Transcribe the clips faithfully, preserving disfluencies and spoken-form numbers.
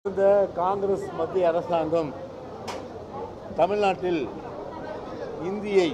இந்த காங்கிரஸ் மத்திய அரசாங்கம் தமிழ்நாட்டில் இந்தியை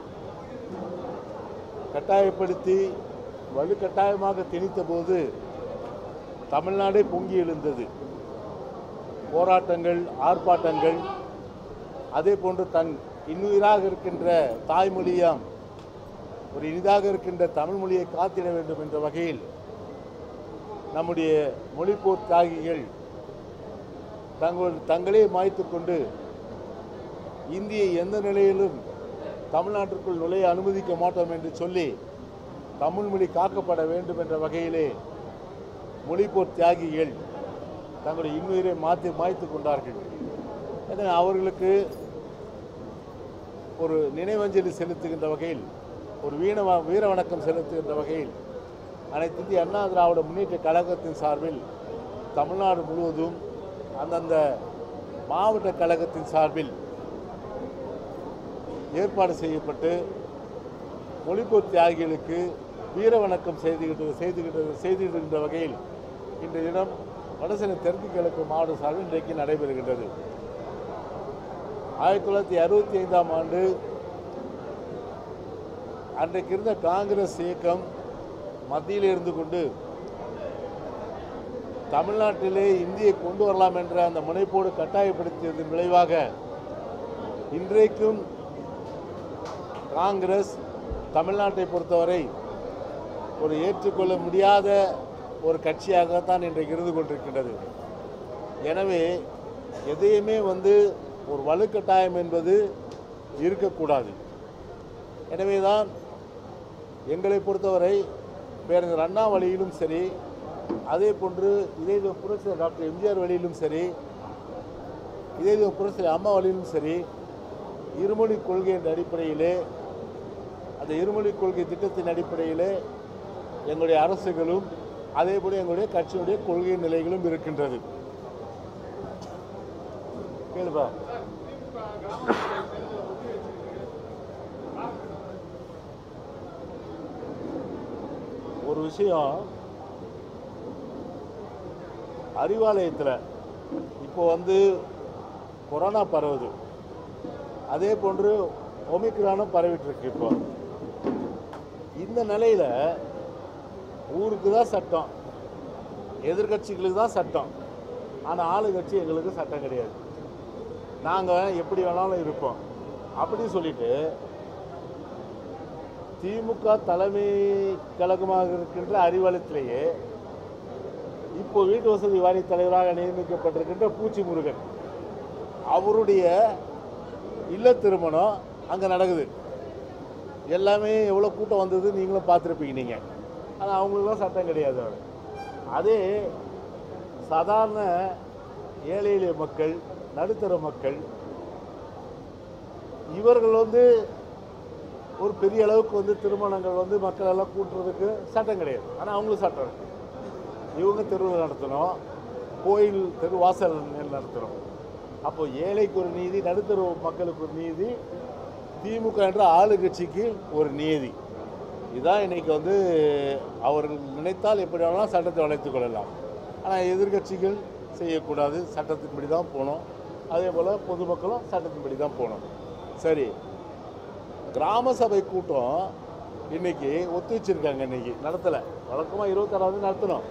கட்டாயப்படுத்தி வலுக்கட்டாயமாக திணித்த போது தமிழ்நாடே பொங்கி எழுந்தது. போராட்டங்கள், ஆர்ப்பாட்டங்கள், அதே போன்று தன் இன்னுயிராக இருக்கின்ற தாய்மொழியாம் ஒரு இனிதாக இருக்கின்ற தமிழ் மொழியை காத்திட வேண்டும் என்ற வகையில் நம்முடைய மொழிப்போர் தியாகிகள் தங்கள் தங்களே மாய்த்து கொண்டு இந்தியை எந்த நிலையிலும் தமிழ்நாட்டிற்குள் நுழைய அனுமதிக்க மாட்டோம் என்று சொல்லி தமிழ் மொழி காக்கப்பட வேண்டும் என்ற வகையிலே மொழிப்போர் தியாகிகள் தங்களுடைய இன்னுயிரை மாற்றி மாய்த்து கொண்டார்கள். எனவே அவர்களுக்கு ஒரு நினைவஞ்சலி செலுத்துகின்ற வகையில், ஒரு வீண வீர வணக்கம் செலுத்துகின்ற வகையில் அனைத்து இந்திய அண்ணா திராவிட முன்னேற்ற கழகத்தின் சார்பில் தமிழ்நாடு முழுவதும் அந்தந்த மாவட்ட கழகத்தின் சார்பில் ஏற்பாடு செய்யப்பட்டு மொழிப்போர் தியாகிகளுக்கு வீர வணக்கம் செய்துகிட்டு செய்துகிட்டு செய்துகின்ற வகையில் இன்றைய தினம் வடசென்னை தெற்கு கிழக்கு மாவட்ட சார்பில் இன்றைக்கு நடைபெறுகின்றது. ஆயிரத்தி தொள்ளாயிரத்தி அறுபத்தி ஐந்தாம் ஆண்டு அன்றைக்கு இருந்த காங்கிரஸ் இயக்கம் மத்தியில் இருந்து கொண்டு தமிழ்நாட்டிலே இந்தியை கொண்டு வரலாம் என்ற அந்த முனைப்போடு கட்டாயப்படுத்தியதன் விளைவாக இன்றைக்கும் காங்கிரஸ் தமிழ்நாட்டை பொறுத்தவரை ஒரு ஏற்றுக்கொள்ள முடியாத ஒரு கட்சியாகத்தான் இன்றைக்கு இருந்து கொண்டிருக்கின்றது. எனவே எதையுமே வந்து ஒரு வலுக்கட்டாயம் என்பது இருக்கக்கூடாது. எனவே தான் எங்களை பொறுத்தவரை பேரறிஞர் அண்ணா வழியிலும் சரி, அதே போன்று இதே புரட்சி டாக்டர் எம்ஜிஆர் வழியிலும் சரி, இதே புரட்சி அம்மா வழியிலும் சரி, இருமொழி கொள்கை என்ற அடிப்படையிலே, அந்த இருமொழி கொள்கை திட்டத்தின் அடிப்படையிலே எங்களுடைய அரசுகளும் அதே போல எங்களுடைய கட்சியுடைய கொள்கை நிலைகளும் இருக்கின்றது. கேளுப்பா. ஒரு விஷயம், அறிவாலயத்தில் இப்போ வந்து கொரோனா பரவுது, அதே போன்று ஒமிக்ரானும் பரவிட்டு இருக்கு. இப்போ இந்த நிலையில் ஊருக்கு தான் சட்டம், எதிர்கட்சிகளுக்கு தான் சட்டம், ஆனால் ஆளுங்கட்சி எங்களுக்கு சட்டம் கிடையாது, நாங்கள் எப்படி வேணாலும் இருப்போம் அப்படின்னு சொல்லிட்டு திமுக தலைமை கழகமாக இருக்கின்ற அறிவாலயத்திலேயே இப்போ வீட்டு வசதி வாரிய தலைவராக நியமிக்கப்பட்டிருக்கின்ற பூச்சி முருகன் அவருடைய இல்ல திருமணம் அங்கே நடக்குது. எல்லாமே எவ்வளோ கூட்டம் வந்தது நீங்களும் பார்த்துருப்பீங்க நீங்கள். ஆனால் அவங்களுக்குலாம் சட்டம் கிடையாது. அதே சாதாரண ஏழை எளிய மக்கள், நடுத்தர மக்கள், இவர்கள் வந்து ஒரு பெரிய அளவுக்கு வந்து திருமணங்கள் வந்து மக்கள் எல்லாம் கூட்டுறதுக்கு சட்டம் கிடையாது. ஆனால் அவங்களுக்கு சட்டம் இருக்கு. இவங்க தெருவில் நடத்தணும், கோயில் தெருவாசல் நடத்தணும். அப்போ ஏழைக்கு ஒரு நீதி, நடுத்தர மக்களுக்கு ஒரு நீதி, திமுக என்ற ஆளுங்கட்சிக்கு ஒரு நீதி. இதுதான் இன்றைக்கி வந்து அவர்கள் நினைத்தால் எப்படி வேணாலும் சட்டத்தை வளைத்து கொள்ளலாம். ஆனால் எதிர்கட்சிகள் செய்யக்கூடாது, சட்டத்தின்படி தான் போகணும். அதே போல் பொதுமக்களும் சட்டத்தின்படி தான் போகணும். சரி, கிராம சபை கூட்டம் இன்றைக்கி ஒத்து வச்சுருக்காங்க, இன்றைக்கி நடத்தலை. வழக்கமாக இருபத்தாறாவது நடத்தணும்.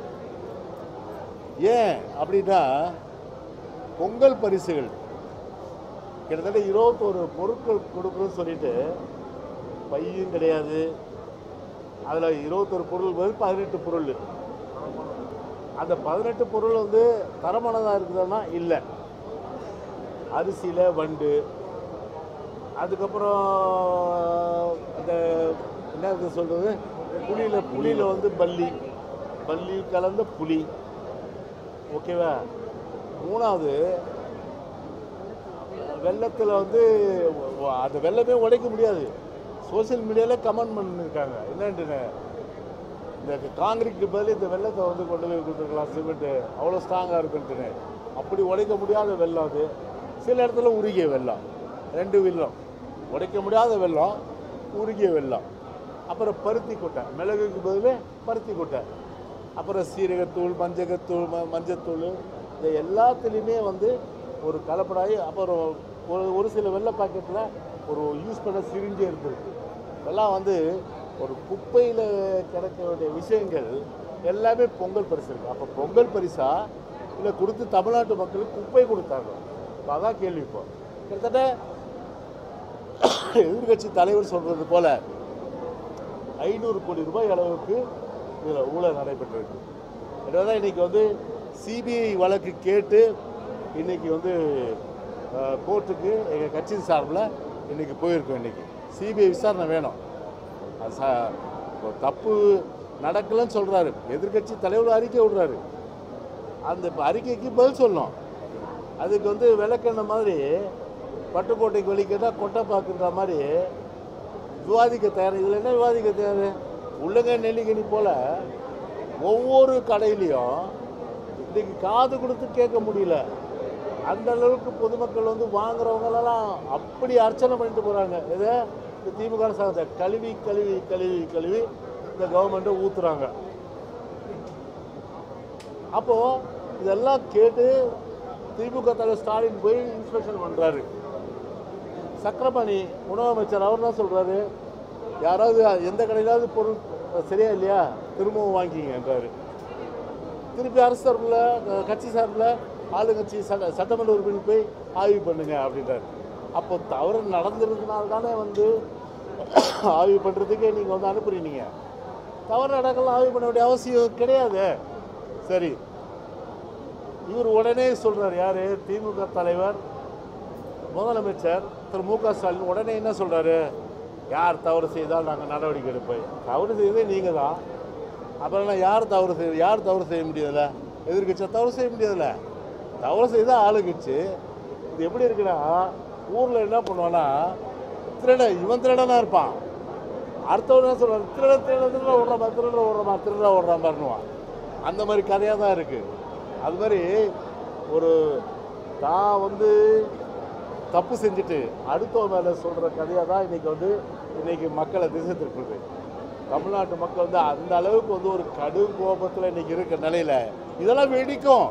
ஏன் அப்படின்னா பொங்கல் பரிசுகள் கிட்டத்தட்ட இருபத்தோரு பொருட்கள் கொடுக்குறோன்னு சொல்லிட்டு பையும் கிடையாது. அதில் இருபத்தொரு பொருள் வந்து பதினெட்டு பொருள். அந்த பதினெட்டு பொருள் வந்து தரமானதாக இருக்குதுன்னா இல்லை. அரிசியில் வண்டு, அதுக்கப்புறம் அந்த என்ன சொல்கிறது, புளியில் புளியில் வந்து பல்லி, பல்லி கலந்த புளி. ஓகேவா? மூணாவது வெள்ளத்தில் வந்து அந்த வெள்ளமே உடைக்க முடியாது. சோசியல் மீடியாவில் கமெண்ட் பண்ணியிருக்காங்க, என்னன்ட்டு இந்த காங்கிரீட் பதில் இந்த வெள்ளத்தை வந்து கொண்டு போய் கொடுத்துருக்கலாம், சிமெண்ட்டு அவ்வளோ ஸ்ட்ராங்காக இருக்குன்ட்டுன்னு. அப்படி உடைக்க முடியாத வெள்ளம் அது. சில இடத்துல உருகிய வெள்ளம், ரெண்டு வெள்ளம், உடைக்க முடியாத வெள்ளம், உருகிய வெள்ளம். அப்புறம் பருத்தி கொட்டை, மிளகுக்கு பதில் பருத்தி கொட்டை. அப்புறம் சீரகத்தூள், மஞ்சகத்தூள், மஞ்சத்தூள், இந்த எல்லாத்துலேயுமே வந்து ஒரு கலப்படாகி அப்புறம் ஒரு ஒரு சில வெள்ளை பாக்கெட்டில் ஒரு யூஸ் பண்ண சிரிஞ்சே இருந்திருக்கு. இதெல்லாம் வந்து ஒரு குப்பையில் கிடைக்க வேண்டிய விஷயங்கள் எல்லாமே பொங்கல் பரிசு இருக்குது. அப்போ பொங்கல் பரிசா இல்லை கொடுத்து தமிழ்நாட்டு மக்களுக்கு குப்பை கொடுத்தாங்க. இப்போ அதான் கேள்வி. இப்போ கிட்டத்தட்ட எதிர்கட்சி தலைவர் சொல்கிறது போல் ஐநூறு கோடி ரூபாய் அளவுக்கு இதில் ஊழல் நடைபெற்றிருக்கு. எனவே தான் இன்றைக்கி வந்து சிபிஐ வழக்கு கேட்டு இன்றைக்கி வந்து கோர்ட்டுக்கு எங்கள் கட்சி சார்பில் இன்றைக்கி போயிருக்கோம். இன்றைக்கி சிபிஐ விசாரணை வேணும். அது ச தப்பு நடக்கலைன்னு சொல்கிறாரு எதிர்கட்சி தலைவர், அறிக்கை விடுறாரு. அந்த அறிக்கைக்கு பதில் சொல்லணும். அதுக்கு வந்து விளக்கெண்ண மாதிரி பட்டுக்கோட்டைக்கு வெளிக்கேட்டால் கொட்டை பார்க்குற மாதிரி விவாதிக்க தயார். இதில் என்ன விவாதிக்க தயார்? உள்ளங்க நெல்லிக்கனி போல் ஒவ்வொரு கடையிலையும் இன்றைக்கி காது கொடுத்து கேட்க முடியல. அந்த அளவுக்கு பொதுமக்கள் வந்து வாங்குறவங்களெல்லாம் அப்படி அர்ச்சனை பண்ணிட்டு போகிறாங்க. இதை இந்த திமுக அரசாங்கத்தை கழுவி கழுவி கழுவி கழுவி இந்த கவர்மெண்ட்டை ஊற்றுறாங்க. அப்போது இதெல்லாம் கேட்டு திமுக தலைவர் ஸ்டாலின் போய் இன்ஸ்பெக்ஷன் பண்ணுறாரு. சக்கரபாணி உணவு அமைச்சர் அவர் என்ன சொல்கிறாரு? யாராவது எந்த கடையிலாவது பொருள் சரியா இல்லையா திரும்பவும் வாங்கிங்கன்றாரு. திருப்பி அரசு சார்பில் கட்சி சார்பில் ஆளுங்கட்சி சட்ட சட்டமன்ற உறுப்பினர் போய் ஆய்வு பண்ணுங்க அப்படின்றாரு. அப்போ தவறு நடந்திருந்தனால தானே வந்து ஆய்வு பண்ணுறதுக்கே நீங்கள் வந்து அனுப்புறீங்க. தவறு நடக்கலாம் ஆய்வு பண்ண வேண்டிய அவசியம் கிடையாது. சரி, இவர் உடனே சொல்கிறார். யார்? திமுக தலைவர் முதலமைச்சர் திரு மு க ஸ்டாலின் உடனே என்ன சொல்கிறாரு? யார் தவறு செய்தால் நாங்கள் நடவடிக்கை எடுப்போம். தவறு செய்ததே நீங்கள் தான். அப்புறம் யார் தவறு செய்ய யார் தவறு செய்ய முடியாதுல்ல? எதிர்கட்சியை தவறு செய்ய முடியாதுல்ல? தவறு செய்தால் ஆளுங்கட்சி. இது எப்படி இருக்குன்னா, ஊரில் என்ன பண்ணுவான்னா, திருடன் இவன் திருடனாக இருப்பான், அடுத்தவன் என்ன சொல்லுவான், திருட திருட திருட ஓடுறாமா திருட ஓடுறாமா திருட ஓடுறாமான்னுவான். அந்த மாதிரி கதையாக தான் இருக்குது. அது மாதிரி ஒரு தான் வந்து தப்பு செஞ்சுட்டு அடுத்தவன் மேலே சொல்கிற கதையாக தான் இன்றைக்கி வந்து இன்றைக்கி மக்களை திசை திருப்புது. தமிழ்நாட்டு மக்கள் வந்து அந்த அளவுக்கு வந்து ஒரு கடும் கோபத்தில் இன்றைக்கி இருக்கிற நிலையில் இதெல்லாம் வெடிக்கும்.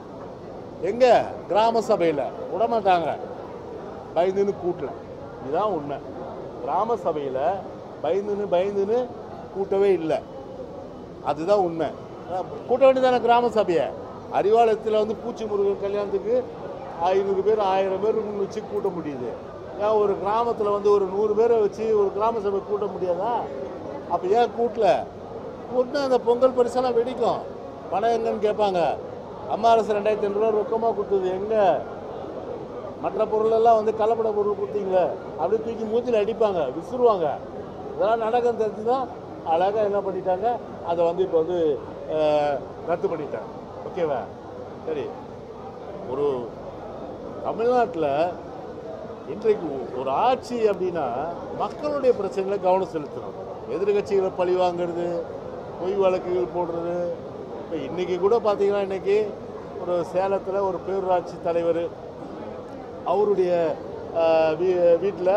எங்கே? கிராம சபையில் விடமாட்டாங்க, பயந்துன்னு கூட்டல. இதுதான் உண்மை. கிராம சபையில் பயந்துன்னு பயந்துன்னு கூட்டவே இல்லை. அதுதான் உண்மை. கூட்ட வேண்டியதான கிராம சபையை. அறிவாலயத்தில் வந்து பூச்சி முருகன் கல்யாணத்துக்கு ஐநூறு பேர் ஆயிரம் பேர் வச்சு கூட்ட முடியுது. ஏன் ஒரு கிராமத்தில் வந்து ஒரு நூறு பேரை வச்சு ஒரு கிராம சபை கூட்ட முடியாதா? அப்போ ஏன் கூட்டல? கூட்டினா அந்த பொங்கல் பரிசெல்லாம் வெடிக்கும். பணம் எங்கன்னு கேட்பாங்க. அம்மா அரசு ரெண்டாயிரத்தி ஐநூறு ரூபா ரொக்கமாக கொடுத்தது எங்கே? மற்ற பொருளெல்லாம் வந்து கலப்பட பொருள் கொடுத்தீங்களே அப்படி தூக்கி மூச்சில் அடிப்பாங்க, விசுறுவாங்க. இதெல்லாம் நடக்கும் தெரிஞ்சு தான் அழகாக என்ன பண்ணிட்டாங்க, அதை வந்து இப்போ வந்து ரத்து பண்ணிட்டாங்க. ஓகேவா? சரி, ஒரு தமிழ்நாட்டில் இன்றைக்கு ஒரு ஆட்சி அப்படின்னா மக்களுடைய பிரச்சனைகளை கவனம் செலுத்தணும். எதிர்கட்சிகளை பழி வாங்கிறது, பொய் வழக்குகள் போடுறது. இப்போ இன்றைக்கி கூட பார்த்தீங்கன்னா, இன்றைக்கி ஒரு சேலத்தில் ஒரு பேரூராட்சி தலைவர் அவருடைய வீ வீட்டில்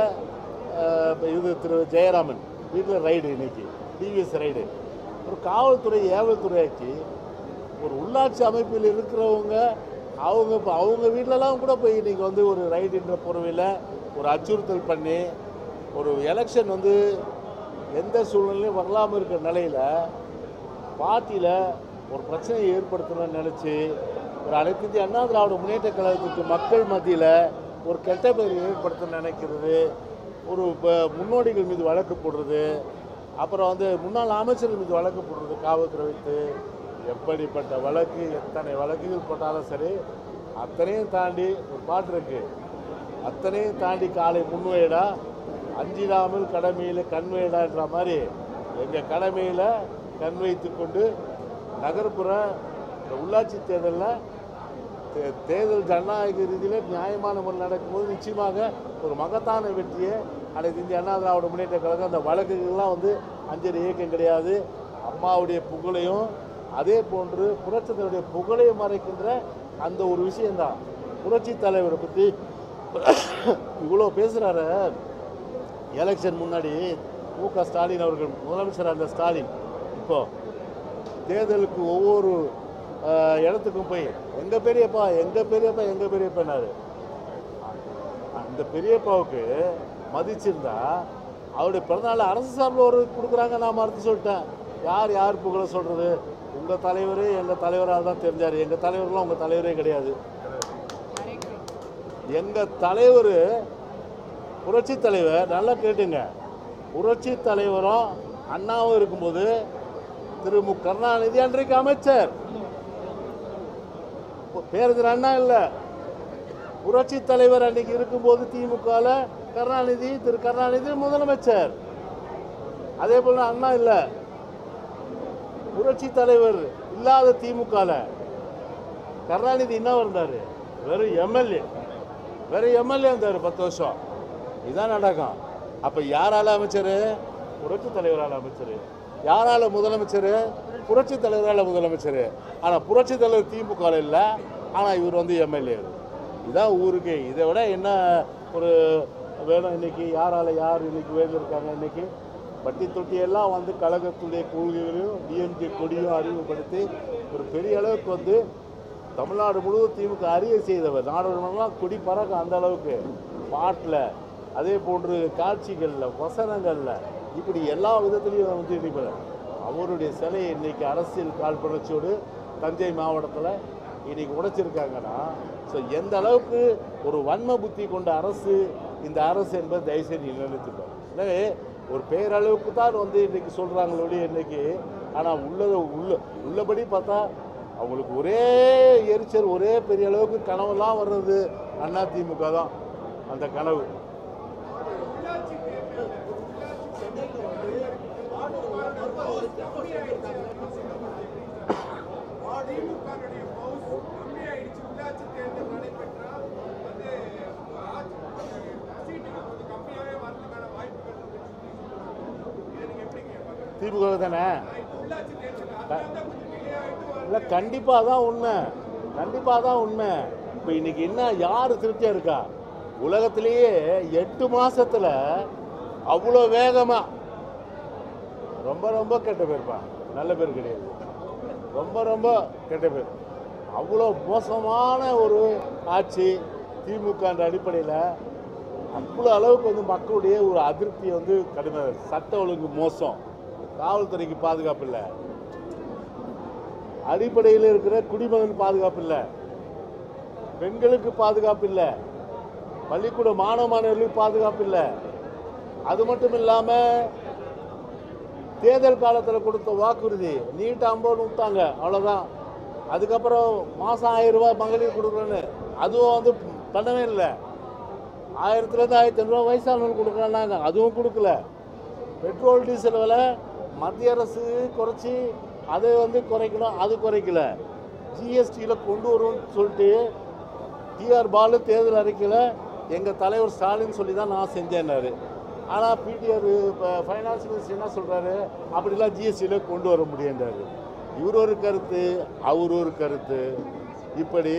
இது திரு ஜெயராமன் வீட்டில் ரைடு, இன்றைக்கி டிவிஎஸ் ரைடு. ஒரு காவல்துறை ஏவல்துறையாக்கி ஒரு உள்ளாட்சி அமைப்பில் இருக்கிறவங்க அவங்க இப்போ அவங்க வீட்டிலலாம் கூட போய் இன்றைக்கி வந்து ஒரு ரைடுன்ற பொறுமையில் ஒரு அச்சுறுத்தல் பண்ணி ஒரு எலெக்ஷன் வந்து எந்த சூழ்நிலையும் வரலாமல் இருக்கிற நிலையில் பார்ட்டியில் ஒரு பிரச்சனையை ஏற்படுத்தணும்னு நினச்சி ஒரு அனைத்து இந்திய அண்ணா திராவிட முன்னேற்ற கழகத்துக்கு மக்கள் மத்தியில் ஒரு கெட்ட பெயர் ஏற்படுத்த நினைக்கிறது, ஒரு முன்னோடிகள் மீது வழக்கு போடுறது, அப்புறம் வந்து முன்னாள் அமைச்சர்கள் மீது வழக்கு போடுறது காவல்துறை வைத்து. எப்படிப்பட்ட வழக்கு, எத்தனை வழக்குகள் போட்டாலும் சரி, அத்தனையும் தாண்டி ஒரு பாட்டு இருக்குது, அத்தனையும் தாண்டி காலை முன்வைடா அஞ்சிடாமல் கடமையில் கண்வைடான்ற மாதிரி எங்கள் கடமையில் கண் வைத்து கொண்டு நகர்ப்புற உள்ளாட்சி தேர்தலில் தே தேர்தல் ஜனநாயக ரீதியில் நியாயமான முறையில் நடக்கும்போது நிச்சயமாக ஒரு மகத்தான வெற்றியை அனைத்து இந்திய அண்ணா திராவிட முன்னேற்ற கழகம் அந்த வழக்குகள்லாம் வந்து அஞ்சலி இயக்கம் கிடையாது. அம்மாவுடைய புகழையும் அதே போன்று புரட்சித்தலைவருடைய புகழையும் மறைக்கின்ற அந்த ஒரு விஷயந்தான். புரட்சி தலைவரை பற்றி இவ்வளோ பேசுகிறாரு. எலெக்ஷன் முன்னாடி மு க ஸ்டாலின் அவர்கள் முதலமைச்சர், அந்த ஸ்டாலின் இப்போ தேர்தலுக்கு ஒவ்வொரு இடத்துக்கும் போய் எங்கள் பெரியப்பா எங்கள் பெரியப்பா எங்கள் பெரியப்பான்னாரு. அந்த பெரியப்பாவுக்கு மதிச்சிருந்தா அவருடைய பிறந்தநாள் அரசு சார்பில் ஒரு கொடுக்குறாங்க, நான் மறுத்து சொல்லிட்டேன். யார் யார் புகழ சொல்கிறது? உங்கள் தலைவர் எங்கள் தலைவராக தான் தெரிஞ்சார். எங்கள் தலைவர்லாம் உங்கள் தலைவரே கிடையாது. எங்கள் தலைவர் புரட்சி தலைவர், நல்லா கேட்டுங்க, புரட்சி தலைவரும் அண்ணாவும் இருக்கும்போது திரு மு கருணாநிதி அன்றைக்கு அமைச்சர், பேரறிஞர் அண்ணா இல்லை, புரட்சி தலைவர் அன்னைக்கு இருக்கும்போது திமுகவில் கருணாநிதி திரு கருணாநிதி முதலமைச்சர். அதே போல அண்ணா இல்லை, புரட்சி தலைவர் இல்லாத திமுகவில் கருணாநிதி என்ன இருந்தார்? வெறும் எம்எல்ஏ, வெறும் எம்எல்ஏ இருந்தார் பத்து வருஷம். இதுதான் நடக்கும். அப்போ யாரால அமைச்சர்? புரட்சி தலைவரால் அமைச்சர். யாரால முதலமைச்சர்? புரட்சி தலைவரால் முதலமைச்சர். ஆனால் புரட்சி தலைவர் திமுகவில் இல்லை, ஆனால் இவர் வந்து எம்எல்ஏ. இதுதான் ஊருக்கு. இதை விட என்ன ஒரு வேணும்? இன்னைக்கு யாரால யார் இன்னைக்கு வேலை இருக்காங்க? இன்னைக்கு பட்டி தொட்டியெல்லாம் வந்து கழகத்துடைய கொள்கைகளையும் டிஎம்கே கொடியும் அறிமுகப்படுத்தி ஒரு பெரிய அளவுக்கு வந்து தமிழ்நாடு முழுவதும் திமுக அறிய செய்தவர். நாடாளுமன்றம்லாம் கொடி பறக்கும் அந்த அளவுக்கு. பாட்டில், அதே போன்று காட்சிகளில், வசனங்களில், இப்படி எல்லா விதத்துலையும் வந்து இன்னைக்கு அவருடைய சிலையை இன்னைக்கு அரசியல் காழ்ப்புணர்ச்சியோடு தஞ்சை மாவட்டத்தில் இன்னைக்கு உடைச்சிருக்காங்கன்னா, ஸோ எந்த அளவுக்கு ஒரு வன்ம புத்தி கொண்ட அரசு இந்த அரசு என்பது தயவுசெய்து நிலைநிறுத்திப்பார். எனவே ஒரு பேரளவுக்கு தான் வந்து இன்றைக்கி சொல்கிறாங்களோடைய இன்றைக்கி, ஆனால் உள்ளதை உள்ள உள்ளபடி பார்த்தா அவங்களுக்கு ஒரே எரிச்சல், ஒரே பெரிய அளவுக்கு கனவுலாம் வர்றது அதிமுக தான். அந்த கனவு திமுக தானே? இல்லை, கண்டிப்பாக தான் உண்மை, கண்டிப்பாக தான் உண்மை. இப்போ இன்னைக்கு என்ன யார் திருப்தியாக இருக்கா? உலகத்திலேயே எட்டு மாசத்துல அவ்வளோ வேகமாக ரொம்ப ரொம்ப கெட்ட பேர்ப்பா, நல்ல பேர் கிடையாது, ரொம்ப ரொம்ப கெட்ட பேர். அவ்வளோ மோசமான ஒரு ஆட்சி திமுக என்ற அடிப்படையில் அவ்வளோ அளவுக்கு வந்து மக்களுடைய ஒரு அதிருப்தியை வந்து கடுமையாக, சட்ட ஒழுங்கு மோசம், காவல்துறைக்கு பாதுகாப்பு இல்லை, அடிப்படையில் இருக்கிற குடிமகன் பாதுகாப்பு இல்லை, பெண்களுக்கு பாதுகாப்பு இல்லை, பள்ளிக்கூட மாணவ மாணவர்களுக்கு பாதுகாப்பு இல்லை. அது மட்டும் இல்லாமல் தேர்தல் காலத்தில் கொடுத்த வாக்குறுதி நீட்டு ஐம்பது விட்டாங்க, அவ்வளோதான். அதுக்கப்புறம் மாதம் ஆயிரம் ரூபாய் மகளிர் கொடுக்குறேன்னு அதுவும் வந்து பண்ணவே இல்லை. ஆயிரத்துலேருந்து ஆயிரத்தி ஐநூறுரூவா வயசானவங்களுக்கு கொடுக்குறாங்க, அதுவும் கொடுக்கல. பெட்ரோல் டீசல் விலை மத்திய அரசு குறைச்சி அதை வந்து குறைக்கணும், அது குறைக்கல. ஜிஎஸ்டியில் கொண்டு வருவோம்னு சொல்லிட்டு டிஆர் பாலு தேர்தல் அறிக்கையில் எங்கள் தலைவர் ஸ்டாலின் சொல்லி தான் நான் செஞ்சேன்னாரு. ஆனால் பிடிஆர் ஃபைனான்ஸ் மினிஸ்டர் என்ன சொல்கிறாரு? அப்படிலாம் ஜிஎஸ்டியில் கொண்டு வர முடியுன்றாரு. இவர் ஒரு கருத்து, அவர் ஒரு கருத்து. இப்படி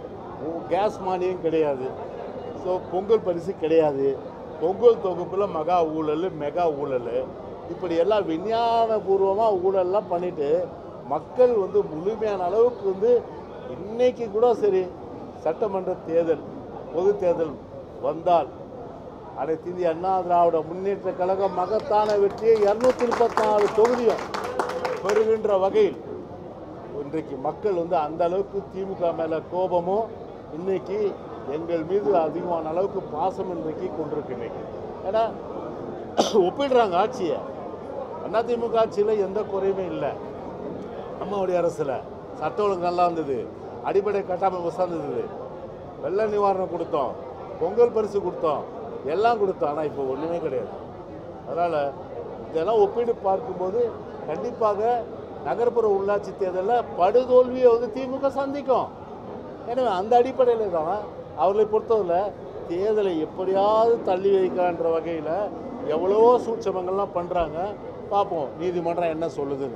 கேஸ் மானியம் கிடையாது, ஸோ பொங்கல் பரிசு கிடையாது, பொங்கல் தொகுப்பில் மகா ஊழல், மெகா ஊழல், இப்படி எல்லாம் விஞ்ஞானபூர்வமாக ஊழல்லாம் பண்ணிவிட்டு மக்கள் வந்து முழுமையான அளவுக்கு வந்து இன்னைக்கு கூட சரி, சட்டமன்ற தேர்தல், பொது தேர்தல் வந்தால் அனைத்து இந்திய அண்ணா திராவிட முன்னேற்ற கழகம் மகத்தான வெற்றியை இருநூத்தி முப்பத்தி நாலு தொகுதியும் பெறுகின்ற வகையில் இன்றைக்கு மக்கள் வந்து அந்த அளவுக்கு திமுக மேலே கோபமும் இன்னைக்கு எங்கள் மீது அதிகமான அளவுக்கு பாசம் இன்றைக்கு கொண்டிருக்கு. இன்னைக்கு ஏன்னா ஒப்பிடுறாங்க ஆட்சியை. அதிமுக ஆட்சியில் எந்த குறையுமே இல்லை. அம்மாவுடைய அரசில் சட்ட ஒழுங்கு நல்லா இருந்தது, அடிப்படை கட்டமைப்பு வசந்தது, வெள்ள நிவாரணம் கொடுத்தோம், பொங்கல் பரிசு கொடுத்தோம், எல்லாம் கொடுத்தோம். ஆனால் இப்போ ஒன்றுமே கிடையாது. அதனால் இதெல்லாம் ஒப்பீடு பார்க்கும்போது கண்டிப்பாக நகர்ப்புற உள்ளாட்சி தேர்தலில் படுதோல்வியை வந்து திமுக சந்திக்கும். எனவே அந்த அடிப்படையில் தான் அவர்களை பொறுத்தவரை தேர்தலை எப்படியாவது தள்ளி வைக்கலான்ற வகையில் எவ்வளவோ சூட்சமங்கள்லாம் பண்ணுறாங்க. பார்ப்போம் நீதிமன்றம் என்ன சொல்லுதுன்னு.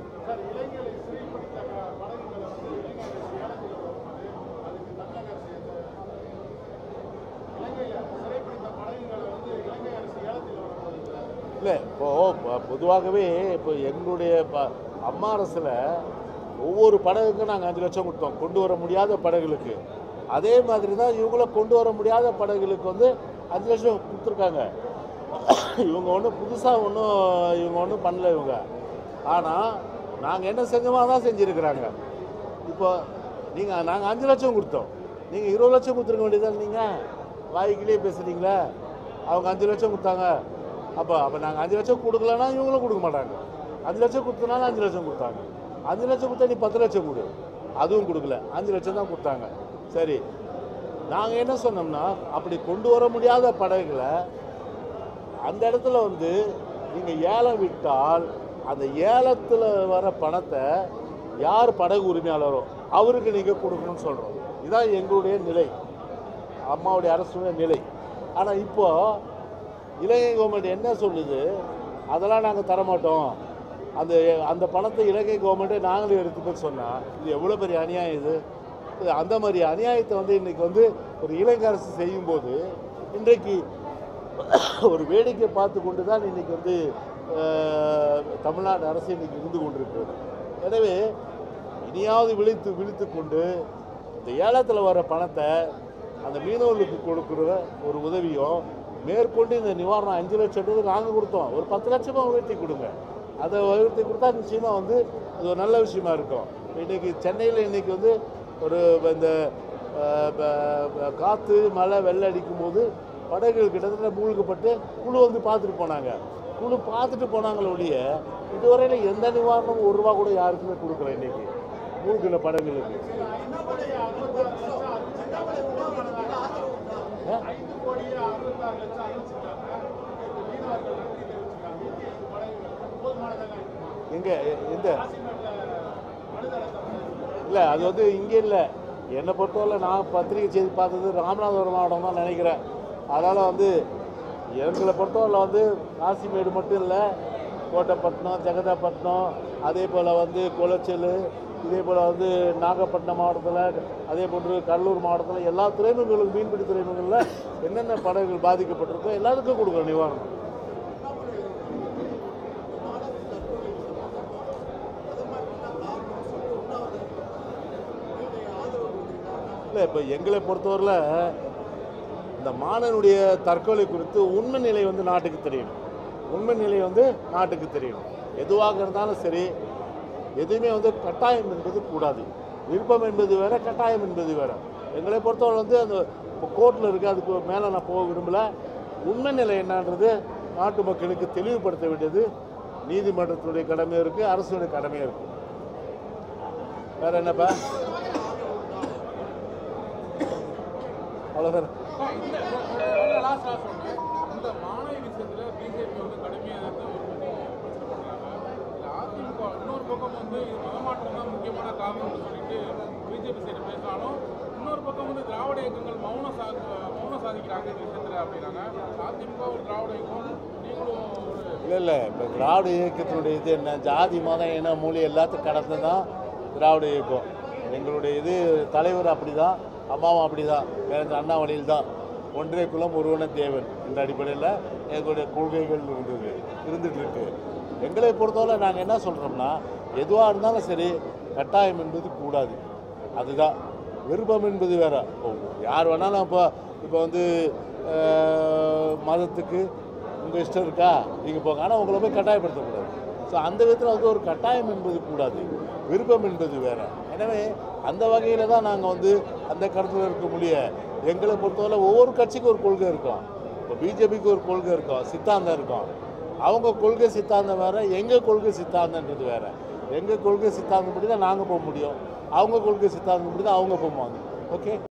இல்லை, இப்போது பொதுவாகவே இப்போ எங்களுடைய அம்மா அரசில் ஒவ்வொரு படகுக்கும் நாங்கள் அஞ்சு லட்சம் கொடுத்தோம், கொண்டு வர முடியாத படகுகளுக்கு. அதே மாதிரி தான் இவங்கள கொண்டு வர முடியாத படகுகளுக்கு வந்து அஞ்சு லட்சம் கொடுத்துருக்காங்க. இவங்க ஒன்றும் புதுசாக ஒன்றும் இவங்க ஒன்றும் பண்ணல இவங்க. ஆனால் நாங்கள் என்ன செஞ்சோமோ தான் செஞ்சுருக்குறாங்க. இப்போ நீங்கள் நாங்கள் அஞ்சு லட்சம் கொடுத்தோம், நீங்கள் இருபது லட்சம் கொடுத்துருக்க வேண்டியதால் நீங்கள் வாய்க்கிலே பேசுகிறீங்களே. அவங்க அஞ்சு லட்சம் கொடுத்தாங்க, அப்போ அப்போ நாங்கள் அஞ்சு லட்சம் கொடுக்கலன்னா இவங்களும் கொடுக்க மாட்டாங்க. அஞ்சு லட்சம் கொடுத்தனால அஞ்சு லட்சம் கொடுத்தாங்க. அஞ்சு லட்சம் கொடுத்தா நீ பத்து லட்சம் கொடு, அதுவும் கொடுக்கல, அஞ்சு லட்சம் தான் கொடுத்தாங்க. சரி, நாங்கள் என்ன சொன்னோம்னா அப்படி கொண்டு வர முடியாத படகுகளை அந்த இடத்துல வந்து நீங்கள் ஏலம் விட்டால் அந்த ஏலத்தில் வர பணத்தை யார் படகு உரிமையாளரோ அவருக்கு நீங்கள் கொடுக்கணும்னு சொல்கிறோம். இதுதான் எங்களுடைய நிலை, அம்மாவுடைய அரசுடைய நிலை. ஆனால் இப்போது இலங்கை கவர்மெண்ட் என்ன சொல்லுது, அதெல்லாம் நாங்கள் தரமாட்டோம், அந்த அந்த பணத்தை இலங்கை கவர்மெண்ட்டே நாங்களே எடுத்துப்போன்னு சொன்னால் இது எவ்வளோ பெரிய அநியாயம் இது. அந்த மாதிரி அநியாயத்தை வந்து இன்றைக்கி வந்து ஒரு இலங்கை அரசு செய்யும்போது இன்றைக்கு ஒரு வேடிக்கை பார்த்து கொண்டு தான் இன்றைக்கி வந்து தமிழ்நாடு அரசு இன்றைக்கி இருந்து கொண்டிருக்கிறது. எனவே இனியாவது விழித்து விழித்து கொண்டு இந்த ஏலத்தில் வர பணத்தை அந்த மீனவர்களுக்கு கொடுக்குற ஒரு உதவியும் மேற்கொண்டு இந்த நிவாரணம் அஞ்சு லட்சம் நாங்கள் கொடுத்தோம், ஒரு பத்து லட்சமாக உயர்த்தி கொடுங்க. அதை உயர்த்தி கொடுத்தா நிச்சயமாக வந்து அது ஒரு நல்ல விஷயமா இருக்கும். இன்றைக்கி சென்னையில் இன்றைக்கி வந்து ஒரு இந்த காற்று மழை வெள்ளம் அடிக்கும்போது படகுகள் கிட்டத்தட்ட மூழ்கப்பட்டு குழு வந்து பார்த்துட்டு போனாங்க. குழு பார்த்துட்டு போனாங்களே ஒழிய இதுவரையில் எந்த நிவாரணமும் ஒரு ரூபா கூட யாருக்குமே கொடுக்கல. இன்றைக்கி மூழ்கின படகுகளுக்கு எங்கே எந்த இல்லை, அது வந்து இங்கே இல்லை. என்னை பொறுத்தவரை நான் பத்திரிகை செய்தி பார்த்தது ராமநாதபுரம் மாவட்டம் தான் நினைக்கிறேன். அதனால் வந்து எங்களை பொறுத்தவரையில் வந்து காசிமேடு மட்டும் இல்லை, கோட்டைப்பட்டினம், ஜெகதாப்பட்டினம், அதே போல் வந்து குளச்சல், இதே போல் வந்து நாகப்பட்டினம் மாவட்டத்தில், அதே போன்று கடலூர் மாவட்டத்தில் எல்லா துறைமுகங்களும் மீன்பிடி துறைமுகங்களில் என்னென்ன படகுகள் பாதிக்கப்பட்டிருக்கோ எல்லாத்துக்கும் கொடுக்குறோம் நிவாரணம். இல்லை, இப்போ எங்களை பொறுத்தவரையில் இந்த மாணவனுடைய தற்கொலை குறித்து உண்மை நிலை வந்து நாட்டுக்கு தெரியணும். உண்மை நிலை வந்து நாட்டுக்கு தெரியணும். எதுவாக இருந்தாலும் சரி, எதுவுமே வந்து கட்டாயம் என்பது கூடாது. விருப்பம் என்பது வேறு, கட்டாயம் என்பது வேறு. எங்களை பொறுத்தவரை வந்து அந்த இப்போ கோர்ட்டில் இருக்குது, அதுக்கு மேலே நான் போக விரும்பலை. உண்மை நிலை என்னன்றது நாட்டு மக்களுக்கு தெளிவுபடுத்த வேண்டியது நீதிமன்றத்தினுடைய கடமையும் இருக்குது, அரசுடைய கடமையும் இருக்குது. வேறு என்னப்பா? அவ்வளோதான். இந்த மாணவி விஷயத்தில் பிஜேபி வந்து கடுமையாக அதிமுக இன்னொரு பக்கம் வந்து மதமாற்றம் தான் முக்கியமான காரணம்னு சொல்லிட்டு பிஜேபி சைடு பேசினாலும், இன்னொரு பக்கம் வந்து திராவிட இயக்கங்கள் மௌனம் சா மௌனம் சாதிக்கிறாங்க இந்த விஷயத்தில் அப்படின்னாங்க. அதிமுக ஒரு திராவிட இயக்கம், நீங்களும் ஒரு இல்லை இல்லை இப்போ திராவிட இயக்கத்தினுடைய இது என்ன, ஜாதி மதம் இன மொழி எல்லாத்தையும் கடந்து தான் திராவிட இயக்கம். எங்களுடைய இது தலைவர் அப்படி தான், அம்மாவும் அப்படி தான், வேறு அண்ணா வழியில் தான். ஒன்றே குலம் ஒருவன தேவன் என்ற அடிப்படையில் எங்களுடைய கொள்கைகள் இருந்தது இருந்துகிட்டு இருக்கு. எங்களை பொறுத்தவரை நாங்கள் என்ன சொல்கிறோம்னா, எதுவாக இருந்தாலும் சரி கட்டாயம் என்பது கூடாது. அதுதான் விருப்பம் என்பது வேறு. யார் வேணாலும் இப்போ இப்போ வந்து மதத்துக்கு உங்கள் இஷ்டம் இருக்கா நீங்கள் போங்க, ஆனால் உங்களை போய் கட்டாயப்படுத்தக்கூடாது. ஸோ அந்த விதத்தில் வந்து ஒரு கட்டாயம் என்பது கூடாது, விருப்பம் என்பது வேறு. எனவே அந்த வகையில் தான் நாங்கள் வந்து அந்த கருத்தில் இருக்க முடிய. எங்களை பொறுத்தவரை ஒவ்வொரு கட்சிக்கும் ஒரு கொள்கை இருக்கும். இப்போ பிஜேபிக்கு ஒரு கொள்கை இருக்கும், சித்தாந்தம் இருக்கும். அவங்க கொள்கை சித்தாந்தம் வேறு, எங்கள் கொள்கை சித்தாந்தன்றது வேறு. எங்கள் கொள்கை சித்தாந்தம் படி தான் நாங்கள் போக முடியும், அவங்க கொள்கை சித்தாந்தம் படி தான் அவங்க போவாங்க. ஓகே.